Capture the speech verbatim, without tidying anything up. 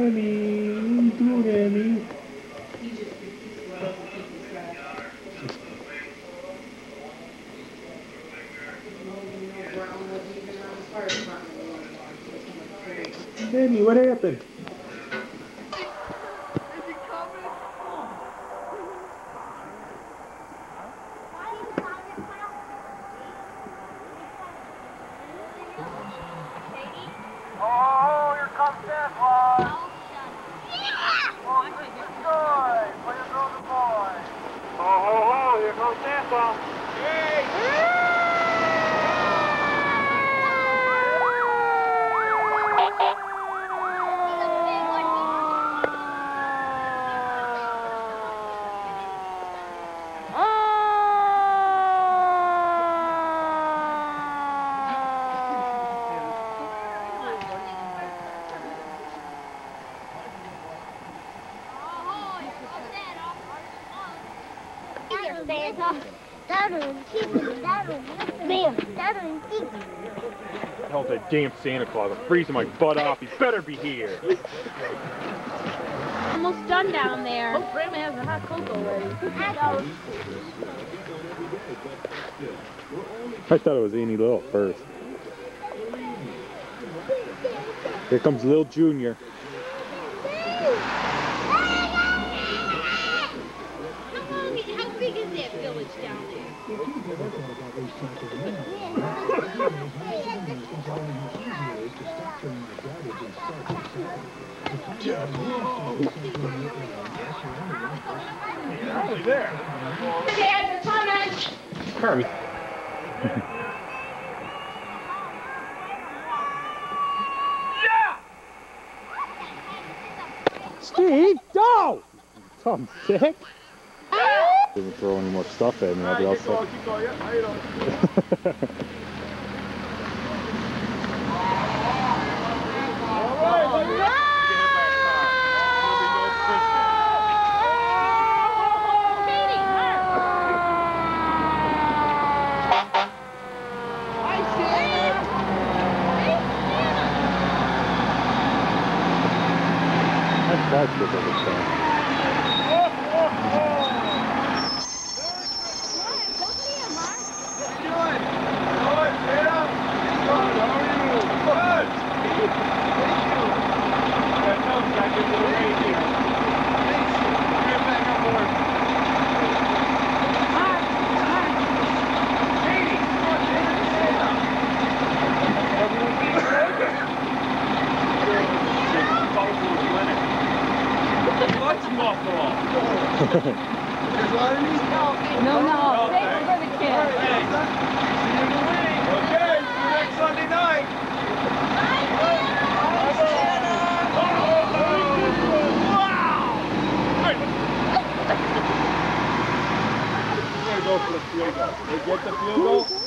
Remy, what are you doing, Remy? Remy, what happened? Oh, here comes Santa! Oh, this is good! For your girls and boys! Oh, ho, ho, here comes Santa! Hey! Hell, that damn Santa Claus. I'm freezing my butt off. He better be here. Almost done down there. Oh, Grandma has a hot cocoa ready. I thought it was Annie Little first. Here comes Lil Junior. How big is that village down there? Only there. Dad, they're coming! Kirby. Yeah! Steve, go! I'm sick. Didn't throw any more stuff at me. I'll be all set. Keep going, yeah. How you doing? All right, let's go. That's good of a stuff. There's a lot of these. No, no, save it for the kids. Hey, see you in the week. Okay, see you next Sunday night. Wow! We're going to go for the field goal. They get the field goal.